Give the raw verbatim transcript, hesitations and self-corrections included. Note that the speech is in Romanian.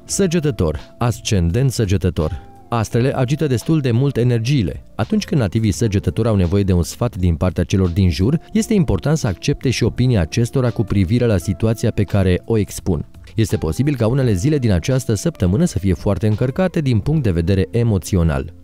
Săgetător, ascendent săgetător. Astrele agită destul de mult energiile. Atunci când nativii săgetători au nevoie de un sfat din partea celor din jur, este important să accepte și opinia acestora cu privire la situația pe care o expun. Este posibil ca unele zile din această săptămână să fie foarte încărcate din punct de vedere emoțional.